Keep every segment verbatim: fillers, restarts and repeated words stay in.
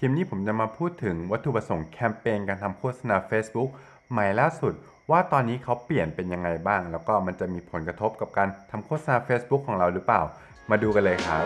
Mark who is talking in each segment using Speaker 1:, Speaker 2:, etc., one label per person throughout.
Speaker 1: ลิปนี้ผมจะมาพูดถึงวัตถุประสงค์แคมเปญการทำโฆษณา Facebook ใหม่ล่าสุดว่าตอนนี้เขาเปลี่ยนเป็นยังไงบ้างแล้วก็มันจะมีผลกระทบกับการทำโฆษณา Facebook ของเราหรือเปล่ามาดูกันเลยครับ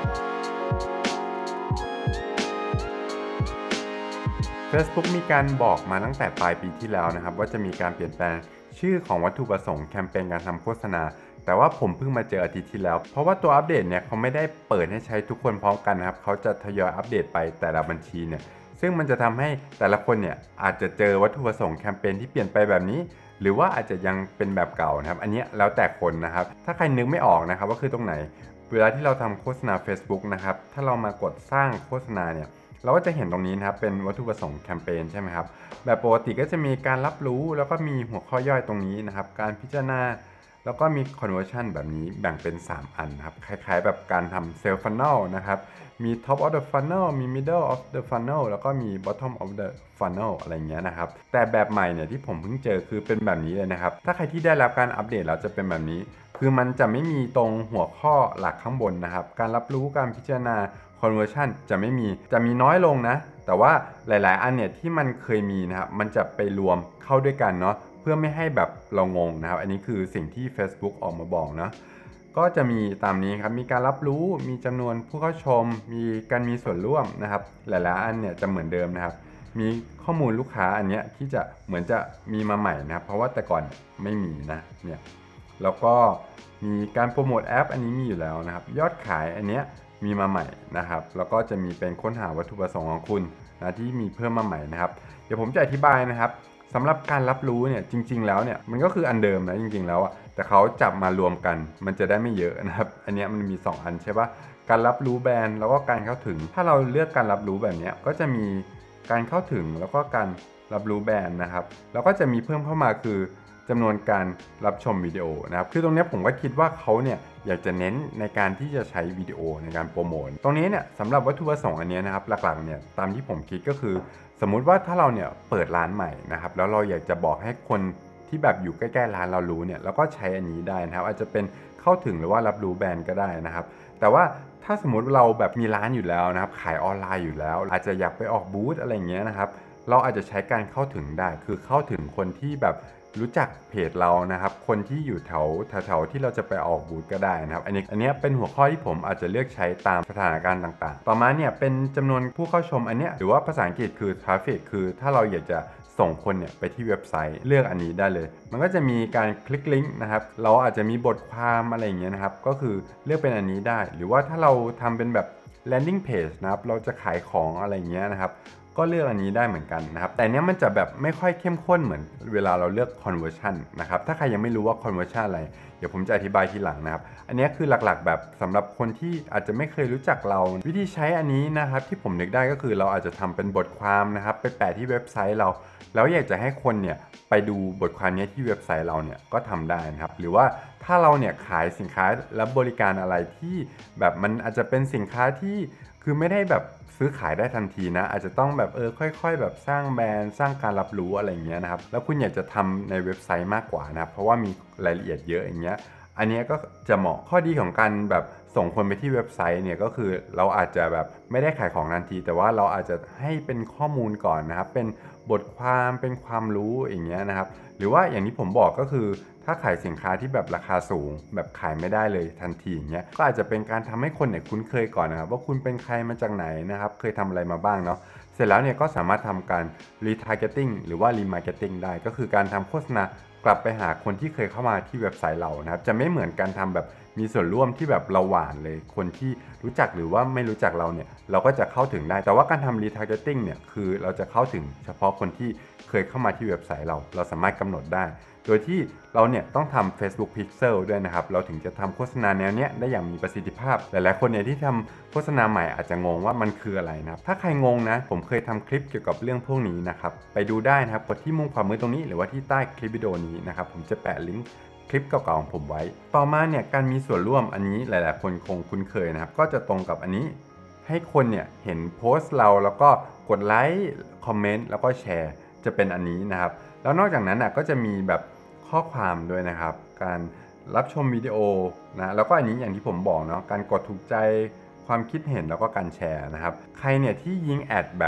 Speaker 1: Facebook มีการบอกมาตั้งแต่ปลายปีที่แล้วนะครับว่าจะมีการเปลี่ยนแปลงชื่อของวัตถุประสงค์แคมเปญการทำโฆษณาแต่ว่าผมเพิ่งมาเจออาทิตย์ที่แล้วเพราะว่าตัวอัปเดตเนี่ยเขาไม่ได้เปิดให้ใช้ทุกคนพร้อมกันนะครับเขาจะทยอยอัปเดตไปแต่ละบัญชีเนี่ยซึ่งมันจะทำให้แต่ละคนเนี่ยอาจจะเจอวัตถุประสงค์แคมเปญที่เปลี่ยนไปแบบนี้หรือว่าอาจจะยังเป็นแบบเก่านะครับอันนี้แล้วแต่คนนะครับถ้าใครนึกไม่ออกนะครับว่าคือตรงไหนเวลาที่เราทำโฆษณา Facebook นะครับถ้าเรามากดสร้างโฆษณาเนี่ยเราก็จะเห็นตรงนี้นะครับเป็นวัตถุประสงค์แคมเปญใช่ไหมครับแบบปกติก็จะมีการรับรู้แล้วก็มีหัวข้อย่อยตรงนี้นะครับการพิจารณาแล้วก็มี conversion แบบนี้แบ่งเป็นสามอันครับคล้ายๆแบบการทำ sales funnel นะครับมี top of the funnel มี middle of the funnel แล้วก็มี bottom of the funnel อะไรเงี้ยนะครับแต่แบบใหม่เนี่ยที่ผมเพิ่งเจอคือเป็นแบบนี้เลยนะครับถ้าใครที่ได้รับการอัปเดตแล้วจะเป็นแบบนี้คือมันจะไม่มีตรงหัวข้อหลักข้างบนนะครับการรับรู้การพิจารณาconversion จะไม่มีจะมีน้อยลงนะแต่ว่าหลายๆอันเนี่ยที่มันเคยมีนะครับมันจะไปรวมเข้าด้วยกันเนาะเพื่อไม่ให้แบบเรางงนะครับอันนี้คือสิ่งที่ Facebook ออกมาบอกนะก็จะมีตามนี้ครับมีการรับรู้มีจำนวนผู้เข้าชมมีการมีส่วนร่วมนะครับหลายๆอันเนี่ยจะเหมือนเดิมนะครับมีข้อมูลลูกค้าอันเนี้ยที่จะเหมือนจะมีมาใหม่นะครับเพราะว่าแต่ก่อนไม่มีนะเนี่ยแล้วก็มีการโปรโมทแอปอันนี้มีอยู่แล้วนะครับยอดขายอันเนี้ยมีมาใหม่นะครับแล้วก็จะมีเป็นค้นหาวัตถุประสงค์ของคุณนะที่มีเพิ่มมาใหม่นะครับเดี๋ยวผมจะอธิบายนะครับสำหรับการรับรู้เนี่ยจริงๆแล้วเนี่ยมันก็คืออันเดิมนะจริงๆแล้วอ่ะแต่เขาจับมารวมกันมันจะได้ไม่เยอะนะครับอันนี้มันมีสองอันใช่ปะการรับรู้แบรนด์แล้วก็การเข้าถึงถ้าเราเลือกการรับรู้แบบนี้ก็จะมีการเข้าถึงแล้วก็การรับรู้แบรนด์นะครับแล้วก็จะมีเพิ่มเข้ามาคือจำนวนการรับชมวิดีโอนะครับคือตรงนี้ผมก็คิดว่าเขาเนี่ยอยากจะเน้นในการที่จะใช้วิดีโอในการโปรโมทตรงนี้เนี่ยสำหรับวัตถุประสงค์อันนี้นะครับหลักๆเนี่ยตามที่ผมคิดก็คือสมมุติว่าถ้าเราเนี่ยเปิดร้านใหม่นะครับแล้วเราอยากจะบอกให้คนที่แบบอยู่ใกล้ๆร้านเรารู้เนี่ยเราก็ใช้อันนี้ได้นะครับอาจจะเป็นเข้าถึงหรือว่ารับรู้แบรนด์ก็ได้นะครับแต่ว่าถ้าสมมุติเราแบบมีร้านอยู่แล้วนะครับขายออนไลน์อยู่แล้วอาจจะอยากไปออกบูธอะไรอย่างเงี้ยนะครับเราอาจจะใช้การเข้าถึงได้คือเข้าถึงคนที่แบบรู้จักเพจเรานะครับคนที่อยู่แถวแถวๆที่เราจะไปออกบูธก็ได้นะครับอันนี้อันนี้เป็นหัวข้อที่ผมอาจจะเลือกใช้ตามสถานการณ์ต่างๆต่อมาเนี่ยเป็นจำนวนผู้เข้าชมอันเนี้ยหรือว่าภาษาอังกฤษคือ traffic คือถ้าเราอยากจะส่งคนเนี่ยไปที่เว็บไซต์เลือกอันนี้ได้เลยมันก็จะมีการคลิกลิงก์นะครับเราอาจจะมีบทความอะไรอย่างเงี้ยนะครับก็คือเลือกเป็นอันนี้ได้หรือว่าถ้าเราทำเป็นแบบ landing page นะครับเราจะขายของอะไรอย่างเงี้ยนะครับก็เลือกอันนี้ได้เหมือนกันนะครับแต่เนี้ยมันจะแบบไม่ค่อยเข้มข้นเหมือนเวลาเราเลือก conversion นะครับถ้าใครยังไม่รู้ว่า conversion อะไรเดี๋ยวผมจะอธิบายทีหลังนะครับอันนี้คือหลักๆแบบสำหรับคนที่อาจจะไม่เคยรู้จักเราวิธีใช้อันนี้นะครับที่ผมนึกได้ก็คือเราอาจจะทำเป็นบทความนะครับไปแปะที่เว็บไซต์เราแล้วอยากจะให้คนเนี่ยไปดูบทความนี้ที่เว็บไซต์เราเนี่ยก็ทำได้นะครับหรือว่าถ้าเราเนี่ยขายสินค้าและบริการอะไรที่แบบมันอาจจะเป็นสินค้าที่คือไม่ได้แบบซื้อขายได้ทันทีนะอาจจะต้องแบบเออค่อยๆแบบสร้างแบรนด์สร้างการรับรู้อะไรอย่างเงี้ยนะครับแล้วคุณอยากจะทำในเว็บไซต์มากกว่านะเพราะว่ามีรายละเอียดเยอะอย่างเงี้ยอันนี้ก็จะเหมาะข้อดีของการแบบส่งคนไปที่เว็บไซต์เนี่ยก็คือเราอาจจะแบบไม่ได้ขายของทันทีแต่ว่าเราอาจจะให้เป็นข้อมูลก่อนนะครับเป็นบทความเป็นความรู้อย่างเงี้ยนะครับหรือว่าอย่างที่ผมบอกก็คือถ้าขายสินค้าที่แบบราคาสูงแบบขายไม่ได้เลยทันทีอย่างเงี้ยก็อาจจะเป็นการทำให้คนเนี่ยคุ้นเคยก่อนนะครับว่าคุณเป็นใครมาจากไหนนะครับเคยทำอะไรมาบ้างเนาะเสร็จแล้วเนี่ยก็สามารถทำการ retargeting หรือว่า remarketing ได้ก็คือการทำโฆษณากลับไปหาคนที่เคยเข้ามาที่เว็บไซต์เรานะครับจะไม่เหมือนการทำแบบมีส่วนร่วมที่แบบเราหวานเลยคนที่รู้จักหรือว่าไม่รู้จักเราเนี่ยเราก็จะเข้าถึงได้แต่ว่าการทำ retargeting เนี่ยคือเราจะเข้าถึงเฉพาะคนที่เคยเข้ามาที่เว็บไซต์เราเราสามารถกำหนดได้โดยที่เราเนี่ยต้องทำ Facebook Pixel ด้วยนะครับเราถึงจะทำโฆษณาแนวเนี้ยได้อย่างมีประสิทธิภาพหลายๆคนเนี่ยที่ทำโฆษณาใหม่อาจจะงงว่ามันคืออะไรนะครับถ้าใครงงนะผมเคยทำคลิปเกี่ยวกับเรื่องพวกนี้นะครับไปดูได้นะครับกดที่มุมขวามือตรงนี้หรือว่าที่ใต้คลิปวิดีโอนี้นะครับผมจะแปะลิงก์คลิปเก่าๆของผมไว้ต่อมาเนี่ยการมีส่วนร่วมอันนี้หลายๆคนคงคุ้นเคยนะครับก็จะตรงกับอันนี้ให้คนเนี่ยเห็นโพสต์เราแล้วก็กดไลค์คอมเมนต์แล้วก็แชร์จะเป็นอันนี้นะครับแล้วนอกจากนั้นอ่ะก็จะมีแบบข้อความด้วยนะครับการรับชมวิดีโอนะแล้วก็อันนี้อย่างที่ผมบอกเนาะการกดถูกใจความคิดเห็นแล้วก็การแชร์นะครับใครเนี่ยที่ยิงแอดแบบข้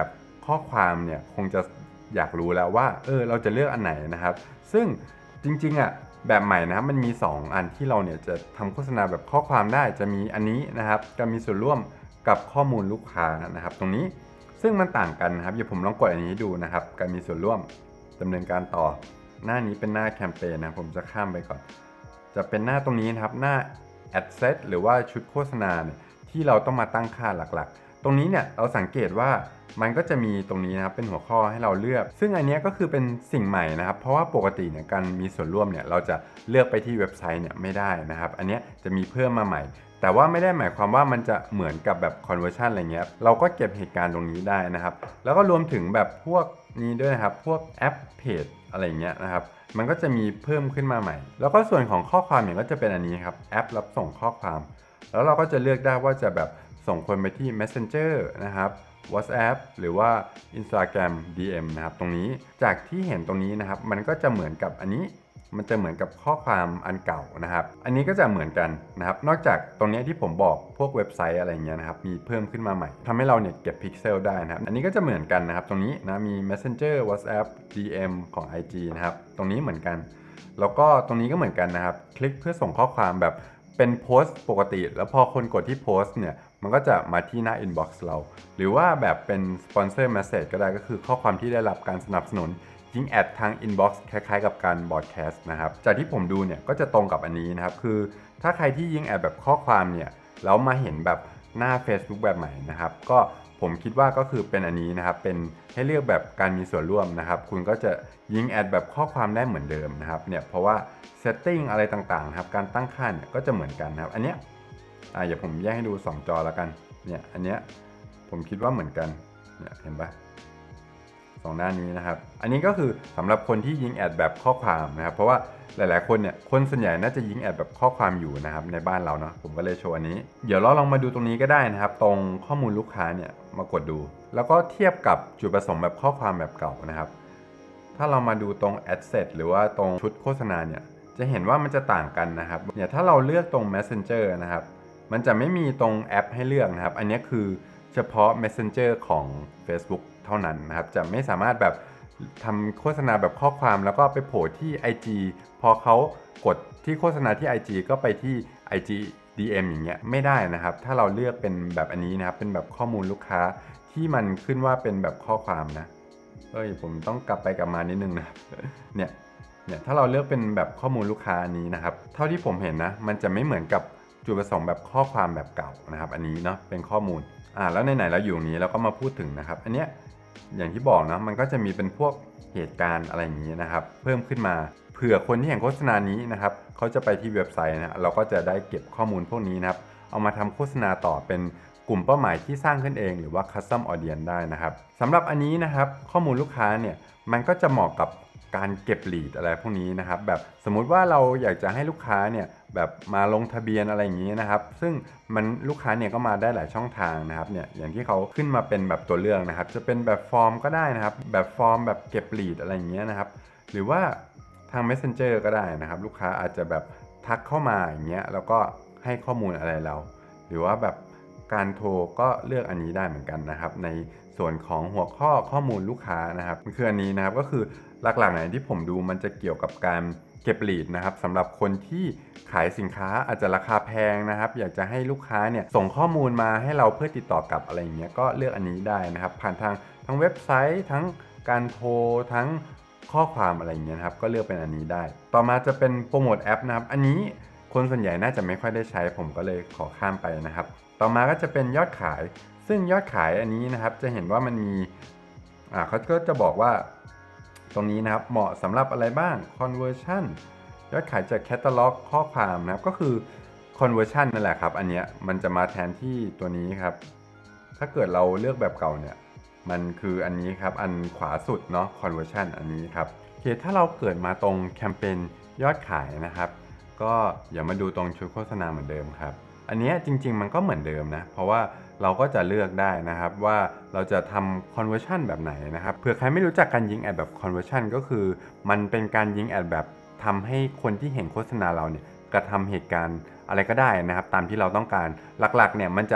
Speaker 1: ข้อความเนี่ยคงจะอยากรู้แล้วว่าเออเราจะเลือกอันไหนนะครับซึ่งจริงๆอ่ะแบบใหม่นะครับมันมีสองอันที่เราเนี่ยจะทำโฆษณาแบบข้อความได้จะมีอันนี้นะครับการมีส่วนร่วมกับข้อมูลลูกค้านะครับตรงนี้ซึ่งมันต่างกันนะครับเดี๋ยวผมลองกดอันนี้ดูนะครับการมีส่วนร่วมดำเนินการต่อหน้านี้เป็นหน้าแคมเปญนะผมจะข้ามไปก่อนจะเป็นหน้าตรงนี้นะครับหน้า Ad Set หรือว่าชุดโฆษณาเนี่ยที่เราต้องมาตั้งค่าหลักๆตรงนี้เนี่ยเราสังเกตว่ามันก็จะมีตรงนี้นะครับเป็นหัวข้อให้เราเลือกซึ่งอันนี้ก็คือเป็นสิ่งใหม่นะครับเพราะว่าปกติเนี่ยการมีส่วนร่วมเนี่ยเราจะเลือกไปที่เว็บไซต์เนี่ยไม่ได้นะครับอันนี้จะมีเพิ่มมาใหม่แต่ว่าไม่ได้หมายความว่ามันจะเหมือนกับแบบ conversion อะไรเงี้ยเราก็เก็บเหตุการณ์ตรงนี้ได้นะครับแล้วก็รวมถึงแบบพวกนี้ด้วยนะครับพวกแอปเพจอะไรเงี้ยนะครับมันก็จะมีเพิ่มขึ้นมาใหม่แล้วก็ส่วนของข้อความเนี่ยก็จะเป็นอันนี้ครับแอปรับส่งข้อความแล้วเราก็จะเลือกได้ว่าจะแบบส่งคนไปที่ Messenger นะครับ WhatsApp หรือว่า Instagram ดี เอ็ม นะครับตรงนี้จากที่เห็นตรงนี้นะครับมันก็จะเหมือนกับอันนี้มันจะเหมือนกับข้อความอันเก่านะครับอันนี้ก็จะเหมือนกันนะครับนอกจากตรงนี้ที่ผมบอกพวกเว็บไซต์อะไรเงี้ยนะครับมีเพิ่มขึ้นมาใหม่ทำให้เราเนี่ยเก็บพิกเซลได้นะครับอันนี้ก็จะเหมือนกันนะครับตรงนี้นะมี Messenger WhatsApp ดี เอ็ม ของ ไอ จี นะครับตรงนี้เหมือนกันแล้วก็ตรงนี้ก็เหมือนกันนะครับคลิกเพื่อส่งข้อความแบบเป็นโพสต์ปกติแล้วพอคนกดที่โพสต์เนี่ยมันก็จะมาที่หน้า inbox เราหรือว่าแบบเป็น sponsor message ก็ได้ก็คือข้อความที่ได้รับการสนับสนุนยิงแอดทาง inbox คล้ายๆกับการบอดแคสต์นะครับจากที่ผมดูเนี่ยก็จะตรงกับอันนี้นะครับคือถ้าใครที่ยิงแอดแบบข้อความเนี่ยแล้วมาเห็นแบบหน้า Facebook แบบใหม่นะครับก็ผมคิดว่าก็คือเป็นอันนี้นะครับเป็นให้เลือกแบบการมีส่วนร่วมนะครับคุณก็จะยิงแอดแบบข้อความได้เหมือนเดิมนะครับเนี่ยเพราะว่า setting อะไรต่างๆครับการตั้งค่าเนี่ยก็จะเหมือนกันนะครับอันเนี้ยอ่าเดี๋ยวผมแยกให้ดูสองจอแล้วกันเนี่ยอันเนี้ยผมคิดว่าเหมือนกันเนี่ยเห็นปะสองหน้านี้นะครับอันนี้ก็คือสำหรับคนที่ยิงแอดแบบข้อความนะครับเพราะว่าหลายๆคนเนี่ยคนส่วนใหญ่น่าจะยิงแอดแบบข้อความอยู่นะครับในบ้านเราเนาะผมก็เลยโชว์อันนี้เดี๋ยวเราลองมาดูตรงนี้ก็ได้นะครับตรงข้อมูลลูกค้าเนี่ยมากดดูแล้วก็เทียบกับจุดประสงค์แบบข้อความแบบเก่านะครับถ้าเรามาดูตรง Ad Set หรือว่าตรงชุดโฆษณาเนี่ยจะเห็นว่ามันจะต่างกันนะครับเนี่ยถ้าเราเลือกตรง Messenger นะครับมันจะไม่มีตรงแอปให้เลือกนะครับอันนี้คือเฉพาะ Messenger ของ Facebook เท่านั้นนะครับจะไม่สามารถแบบทำโฆษณาแบบข้อความแล้วก็ไปโผล่ที่ ไอ จี พอเขากดที่โฆษณาที่ ไอ จี ก็ไปที่ ไอ จี ดี เอ็ม อย่างเงี้ยไม่ได้นะครับถ้าเราเลือกเป็นแบบอันนี้นะครับเป็นแบบข้อมูลลูกค้าที่มันขึ้นว่าเป็นแบบข้อความนะเอ้ยผมต้องกลับไปกลับมานิดนึงนะเนี่ยเนี่ยถ้าเราเลือกเป็นแบบข้อมูลลูกค้านี้นะครับเท่าที่ผมเห็นนะมันจะไม่เหมือนกับจุดประสงค์แบบข้อความแบบเก่านะครับอันนี้เนาะเป็นข้อมูลอ่าแล้วไหนๆเราอยู่นี้เราก็มาพูดถึงนะครับอันเนี้ยอย่างที่บอกนะมันก็จะมีเป็นพวกเหตุการณ์อะไรอย่างนี้นะครับเพิ่มขึ้นมาเผื่อคนที่เห็นโฆษณานี้นะครับเขาจะไปที่เว็บไซต์นะเราก็จะได้เก็บข้อมูลพวกนี้นะครับเอามาทำโฆษณาต่อเป็นกลุ่มเป้าหมายที่สร้างขึ้นเองหรือว่า Custom Audience ได้นะครับสำหรับอันนี้นะครับข้อมูลลูกค้าเนี่ยมันก็จะเหมาะกับการเก็บ lead อะไรพวกนี้นะครับแบบสมมุติว่าเราอยากจะให้ลูกค้าเนี่ยแบบมาลงทะเบียนอะไรอย่างนี้นะครับซึ่งมันลูกค้าเนี่ยก็มาได้หลายช่องทางนะครับเนี่ยอย่างที่เขาขึ้นมาเป็นแบบตัวเลือกนะครับจะเป็นแบบฟอร์มก็ได้นะครับแบบฟอร์มแบบเก็บ lead อะไรอย่างเงี้ยนะครับหรือว่าทาง Messenger ก็ได้นะครับลูกค้าอาจจะแบบทักเข้ามาอย่างเงี้ยแล้วก็ให้ข้อมูลอะไรเราหรือว่าแบบการโทรก็เลือกอันนี้ได้เหมือนกันนะครับในส่วนของหัวข้อข้อมูลลูกค้านะครับคืออันนี้นะครับก็คือหลักๆไหนที่ผมดูมันจะเกี่ยวกับการเก็บ lead นะครับสำหรับคนที่ขายสินค้าอาจจะราคาแพงนะครับอยากจะให้ลูกค้าเนี่ยส่งข้อมูลมาให้เราเพื่อติดต่อกลับอะไรอย่างเงี้ยก็เลือกอันนี้ได้นะครับผ่านทางทั้งเว็บไซต์ทั้งการโทรทั้งข้อความอะไรอย่างเงี้ยนะครับก็เลือกเป็นอันนี้ได้ต่อมาจะเป็นโปรโมทแอปนะครับอันนี้คนส่วนใหญ่น่าจะไม่ค่อยได้ใช้ผมก็เลยขอข้ามไปนะครับต่อมาก็จะเป็นยอดขายซึ่งยอดขายอันนี้นะครับจะเห็นว่ามันมีอ่าเขาก็จะบอกว่าตรงนี้นะครับเหมาะสำหรับอะไรบ้าง conversion ยอดขายจากแคตตาล็อกข้อความนะครับก็คือ conversion นั่นแหละครับอันเนี้ยมันจะมาแทนที่ตัวนี้ครับถ้าเกิดเราเลือกแบบเก่าเนี่ยมันคืออันนี้ครับอันขวาสุดเนาะ conversion อันนี้ครับโอเคถ้าเราเกิดมาตรงแคมเปญยอดขายนะครับก็อย่ามาดูตรงชุดโฆษณาเหมือนเดิมครับอันนี้จริงๆมันก็เหมือนเดิมนะเพราะว่าเราก็จะเลือกได้นะครับว่าเราจะทำ conversion แบบไหนนะครับเผื่อใครไม่รู้จักการยิงแอดแบบ conversion ก็คือมันเป็นการยิงแอดแบบทำให้คนที่เห็นโฆษณาเราเนี่ยกระทำเหตุการณ์อะไรก็ได้นะครับตามที่เราต้องการหลักๆเนี่ยมันจะ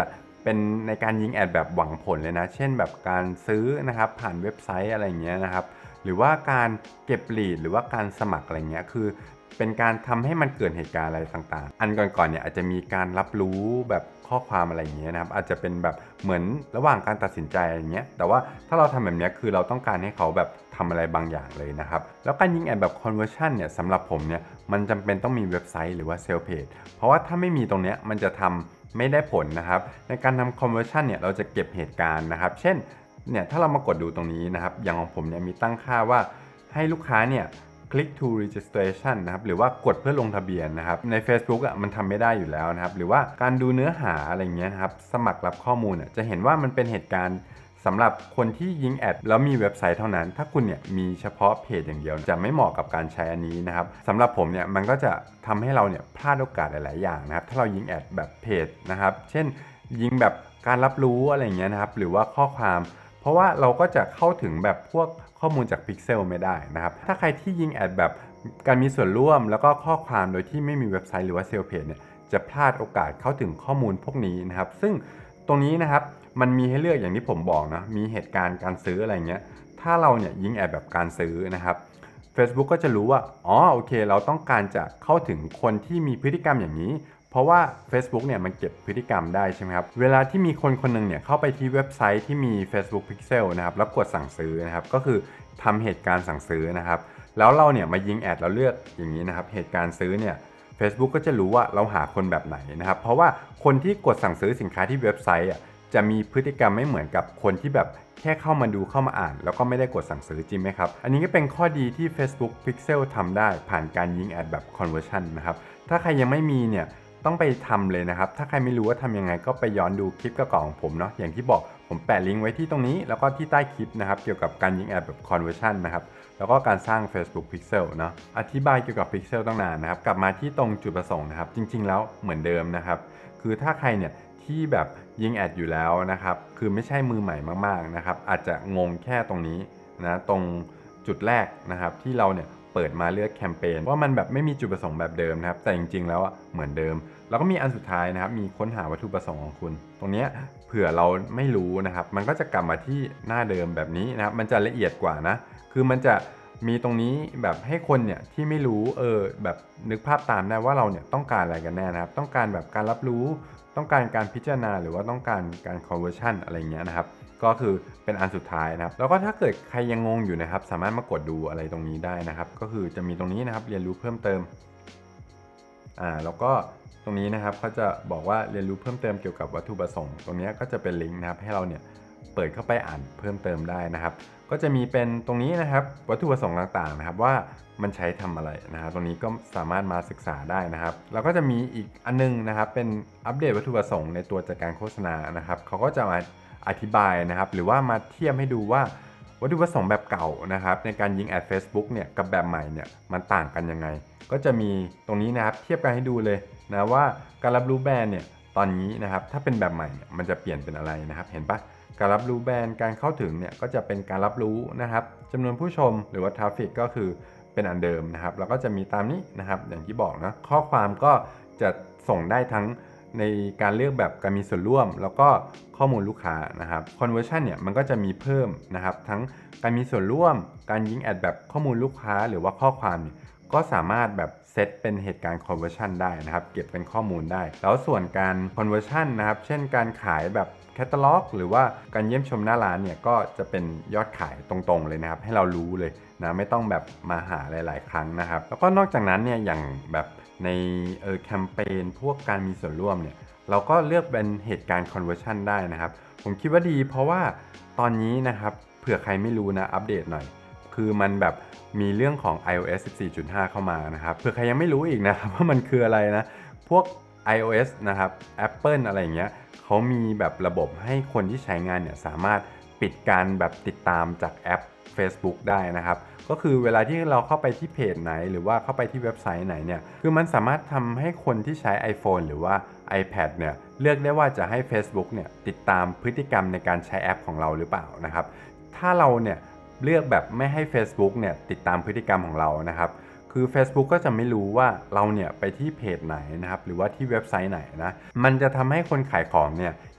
Speaker 1: เป็นในการยิงแอดแบบหวังผลเลยนะเช่นแบบการซื้อนะครับผ่านเว็บไซต์อะไรเงี้ยนะครับหรือว่าการเก็บลีดหรือว่าการสมัครอะไรเงี้ยคือเป็นการทำให้มันเกิดเหตุการณ์อะไรต่างๆอันก่อนๆเนี่ยอาจจะมีการรับรู้แบบข้อความอะไรอย่างเงี้ยนะครับอาจจะเป็นแบบเหมือนระหว่างการตัดสินใจอะไรเงี้ยแต่ว่าถ้าเราทำแบบนี้คือเราต้องการให้เขาแบบทำอะไรบางอย่างเลยนะครับแล้วการยิงแอดแบบ conversion เนี่ยสำหรับผมเนี่ยมันจำเป็นต้องมีเว็บไซต์หรือว่าเซลล์เพจเพราะว่าถ้าไม่มีตรงเนี้ยมันจะทำไม่ได้ผลนะครับในการทำ conversion เนี่ยเราจะเก็บเหตุการณ์นะครับเช่นเนี่ยถ้าเรามากดดูตรงนี้นะครับอย่างของผมเนี่ยมีตั้งค่าว่าให้ลูกค้าเนี่ย click to registration นะครับหรือว่ากดเพื่อลงทะเบียนนะครับใน Facebook อ่ะมันทำไม่ได้อยู่แล้วนะครับหรือว่าการดูเนื้อหาอะไรเงี้ยนะครับสมัครรับข้อมูลอ่ะจะเห็นว่ามันเป็นเหตุการณ์สำหรับคนที่ยิงแอดแล้วมีเว็บไซต์เท่านั้นถ้าคุณเนี่ยมีเฉพาะเพจอย่างเดียวจะไม่เหมาะกับการใช้อันนี้นะครับสำหรับผมเนี่ยมันก็จะทำให้เราเนี่ยพลาดโอกาสหลายๆอย่างนะครับถ้าเรายิงแอดแบบเพจนะครับเช่นยิงแบบการรับรู้อะไรเงี้ยนะครับหรือว่าข้อความเพราะว่าเราก็จะเข้าถึงแบบพวกข้อมูลจากพิกเซลไม่ได้นะครับถ้าใครที่ยิงแอดแบบการมีส่วนร่วมแล้วก็ข้อความโดยที่ไม่มีเว็บไซต์หรือว่าเซลล์เพจเนี่ยจะพลาดโอกาสเข้าถึงข้อมูลพวกนี้นะครับซึ่งตรงนี้นะครับมันมีให้เลือกอย่างที่ผมบอกนะมีเหตุการณ์การซื้ออะไรเงี้ยถ้าเราเนี่ยยิงแอดแบบการซื้อนะครับ Facebook ก็จะรู้ว่าอ๋อโอเคเราต้องการจะเข้าถึงคนที่มีพฤติกรรมอย่างนี้เพราะว่า Facebook เนี่ยมันเก็บพฤติกรรมได้ใช่ไหมครับเวลาที่มีคนคนนึงเนี่ยเข้าไปที่เว็บไซต์ที่มี Facebook Pixel นะครับแล้วกดสั่งซื้อนะครับก็คือทำเหตุการณ์สั่งซื้อนะครับแล้วเราเนี่ยมายิงแอดเราเลือกอย่างนี้นะครับเหตุการณ์ซื้อเนี่ย Facebook ก็จะรู้ว่าเราหาคนแบบไหนนะครับเพราะว่าคนที่กดสั่งซื้อสินค้าที่เว็บไซต์อ่ะจะมีพฤติกรรมไม่เหมือนกับคนที่แบบแค่เข้ามาดูเข้ามาอ่านแล้วก็ไม่ได้กดสั่งซื้อจริงไหมครับอันนี้ก็เป็นข้อดีที่ Facebook Pixel ทำได้ผ่านการยิงแอดแบบ conversion นะครับถ้าใครยังไม่มีเนี่ยต้องไปทำเลยนะครับถ้าใครไม่รู้ว่าทำยังไงก็ไปย้อนดูคลิปเก่าๆของผมเนาะอย่างที่บอกผมแปะลิงก์ไว้ที่ตรงนี้แล้วก็ที่ใต้คลิปนะครับเกี่ยวกับการยิงแอดแบบ conversion นะครับแล้วก็การสร้าง Facebook Pixel เนาะอธิบายเกี่ยวกับ Pixel ตั้งนานนะครับกลับมาที่ตรงจุดประสงค์นะครับจริงๆแล้วเหมือนเดิมนะครับคือถ้าใครเนี่ยที่แบบยิงแอดอยู่แล้วนะครับคือไม่ใช่มือใหม่มากๆนะครับอาจจะงงแค่ตรงนี้นะตรงจุดแรกนะครับที่เราเนี่ยเปิดมาเลือกแคมเปญว่ามันแบบไม่มีจุดประสงค์แบบเดิมนะครับแต่จริงๆแล้วเหมือนเดิมแล้วก็มีอันสุดท้ายนะครับมีค้นหาวัตถุประสงค์ของคุณตรงนี้เผื่อเราไม่รู้นะครับมันก็จะกลับมาที่หน้าเดิมแบบนี้นะครับมันจะละเอียดกว่านะคือมันจะมีตรงนี้แบบให้คนเนี่ยที่ไม่รู้เออแบบนึกภาพตามได้ว่าเราเนี่ยต้องการอะไรกันแน่นะครับต้องการแบบการรับรู้ต้องการการพิจารณาหรือว่าต้องการการ conversion อะไรเงี้ยนะครับก็คือเป็นอันสุดท้ายนะครับแล้วก็ถ้าเกิดใครยังงงอยู่นะครับสามารถมากดดูอะไรตรงนี้ได้นะครับก็คือจะมีตรงนี้นะครับเรียนรู้เพิ่มเติมอ่าแล้วก็ตรงนี้นะครับเขาจะบอกว่าเรียนรู้เพิ่มเติมเกี่ยวกับวัตถุประสงค์ตรงนี้ก็จะเป็นลิงก์นะครับให้เราเนี่ยเปิดเข้าไปอ่านเพิ่มเติมได้นะครับก็จะมีเป็นตรงนี้นะครับวัตถุประสงค์ต่างๆนะครับว่ามันใช้ทำอะไรนะครับตรงนี้ก็สามารถมาศึกษาได้นะครับแล้วก็จะมีอีกอันนึงนะครับเป็นอัปเดตวัตถุประสงค์ในตัวจัดการโฆษณานะครับเขาก็จะมาอธิบายนะครับหรือว่ามาเทียบให้ดูว่าวัตถุประสงค์แบบเก่านะครับในการยิงแอด Facebook เนี่ยกับแบบใหม่เนี่ยมันต่างกันยังไงก็จะมีตรงนี้นะครับเทียบกันให้ดูเลยนะว่าการรับรู้แบรนด์เนี่ยตอนนี้นะครับถ้าเป็นแบบใหม่เนี่ยมันจะเปลี่ยนเป็นอะไรนะครับเห็นปะการรับรู้แบรนด์การเข้าถึงเนี่ยก็จะเป็นการรับรู้นะครับจำนวนผู้ชมหรือว่าทราฟฟิกก็คือเป็นอันเดิมนะครับแล้วก็จะมีตามนี้นะครับอย่างที่บอกนะข้อความก็จะส่งได้ทั้งในการเลือกแบบการมีส่วนร่วมแล้วก็ข้อมูลลูกค้านะครับ conversion เนี่ยมันก็จะมีเพิ่มนะครับทั้งการมีส่วนร่วมการยิงแอดแบบข้อมูลลูกค้าหรือว่าข้อความเนี่ยก็สามารถแบบเซตเป็นเหตุการณ์ conversion ได้นะครับเก็บเป็นข้อมูลได้แล้วส่วนการ conversion นะครับเช่นการขายแบบแคตตาล็อกหรือว่าการเยี่ยมชมหน้าร้านเนี่ยก็จะเป็นยอดขายตรงๆเลยนะครับให้เรารู้เลยนะไม่ต้องแบบมาหาหลายๆครั้งนะครับแล้วก็นอกจากนั้นเนี่ยอย่างแบบในเออแคมเปญพวกการมีส่วนร่วมเนี่ยเราก็เลือกเป็นเหตุการณ์ conversion ได้นะครับผมคิดว่าดีเพราะว่าตอนนี้นะครับเผื่อใครไม่รู้นะอัปเดตหน่อยคือมันแบบมีเรื่องของ iOS สิบสี่จุดห้า เข้ามานะครับเผื่อใครยังไม่รู้อีกนะครับว่ามันคืออะไรนะพวก iOS นะครับ Apple อะไรอย่างเงี้ยเขามีแบบระบบให้คนที่ใช้งานเนี่ยสามารถปิดการแบบติดตามจากแอป Facebook ได้นะครับก็คือเวลาที่เราเข้าไปที่เพจไหนหรือว่าเข้าไปที่เว็บไซต์ไหนเนี่ยคือมันสามารถทำให้คนที่ใช้ iPhone หรือว่า iPad เนี่ยเลือกได้ว่าจะให้ Facebook เนี่ยติดตามพฤติกรรมในการใช้แอปของเราหรือเปล่านะครับถ้าเราเนี่ยเลือกแบบไม่ให้ Facebook เนี่ยติดตามพฤติกรรมของเรานะครับคือ Facebook ก็จะไม่รู้ว่าเราเนี่ยไปที่เพจไหนนะครับหรือว่าที่เว็บไซต์ไหนนะมันจะทำให้คนขายของเนี่ย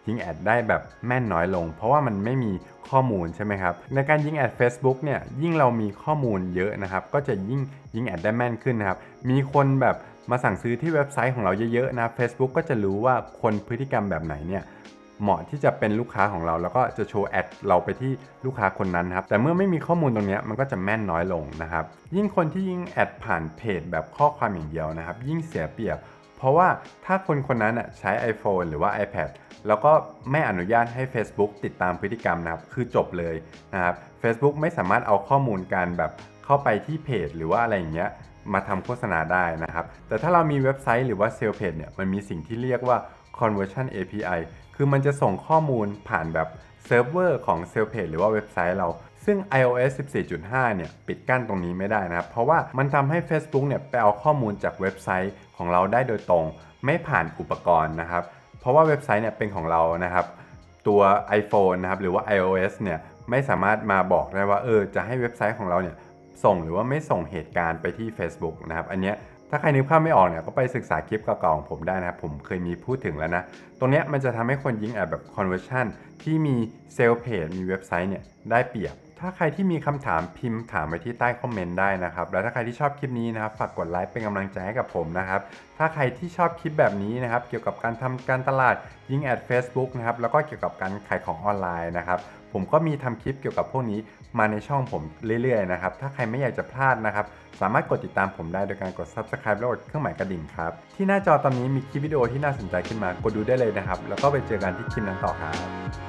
Speaker 1: ยิงแอดได้แบบแม่นน้อยลงเพราะว่ามันไม่มีข้อมูลใช่ไหมครับในการยิงแอด Facebook เนี่ยยิ่งเรามีข้อมูลเยอะนะครับก็จะยิ่งยิงแอดได้แม่นขึ้นนะครับมีคนแบบมาสั่งซื้อที่เว็บไซต์ของเราเยอะๆนะ Facebook ก็จะรู้ว่าคนพฤติกรรมแบบไหนเนี่ยเหมาะที่จะเป็นลูกค้าของเราแล้วก็จะโชว์แอดเราไปที่ลูกค้าคนนั้นครับแต่เมื่อไม่มีข้อมูลตรงนี้มันก็จะแม่นน้อยลงนะครับยิ่งคนที่ยิ่งแอดผ่านเพจแบบข้อความอย่างเดียวนะครับยิ่งเสียเปรียบเพราะว่าถ้าคนคนนั้นใช้ iPhone หรือว่า iPad แล้วก็ไม่อนุญาตให้ Facebook ติดตามพฤติกรรมนะครับคือจบเลยนะครับ Facebook ไม่สามารถเอาข้อมูลการแบบเข้าไปที่เพจหรือว่าอะไรอย่างเงี้ยมาทำโฆษณาได้นะครับแต่ถ้าเรามีเว็บไซต์หรือว่าเซลล์เพจเนี่ยมันมีสิ่งที่เรียกว่า conversion เอ พี ไอ คือมันจะส่งข้อมูลผ่านแบบเซิร์ฟเวอร์ของเซลล์เพจหรือว่าเว็บไซต์เราซึ่ง iOS สิบสี่จุดห้า เนี่ยปิดกั้นตรงนี้ไม่ได้นะครับเพราะว่ามันทำให้ Facebook เนี่ยไปเอาข้อมูลจากเว็บไซต์ของเราได้โดยตรงไม่ผ่านอุปกรณ์นะครับเพราะว่าเว็บไซต์เนี่ยเป็นของเรานะครับตัว iPhone นะครับหรือว่า iOS เนี่ยไม่สามารถมาบอกได้ว่าเออจะให้เว็บไซต์ของเราเนี่ยส่งหรือว่าไม่ส่งเหตุการณ์ไปที่ Facebook นะครับอันเนี้ยถ้าใครนึกภาพไม่ออกเนี่ยก็ไปศึกษาคลิปเก่าๆของผมได้นะครับผมเคยมีพูดถึงแล้วนะตรงนี้มันจะทำให้คนยิงแอดแบบ conversion ที่มีเซลล์เพจมีเว็บไซต์เนี่ยได้เปรียบถ้าใครที่มีคำถามพิมพ์ถามไว้ที่ใต้คอมเมนต์ได้นะครับแล้วถ้าใครที่ชอบคลิปนี้นะครับฝากกดไลค์เป็นกำลังใจให้กับผมนะครับถ้าใครที่ชอบคลิปแบบนี้นะครับเกี่ยวกับการทำการตลาดยิงแอด Facebook นะครับแล้วก็เกี่ยวกับการขายของออนไลน์นะครับผมก็มีทำคลิปเกี่ยวกับพวกนี้มาในช่องผมเรื่อยๆนะครับถ้าใครไม่อยากจะพลาดนะครับสามารถกดติดตามผมได้โดยการกด Subscribe แล้วกดเครื่องหมายกระดิ่งครับที่หน้าจอตอนนี้มีคลิปวิดีโอที่น่าสนใจขึ้นมากดดูได้เลยนะครับแล้วก็ไปเจอกันที่คลิปนั้นต่อครับ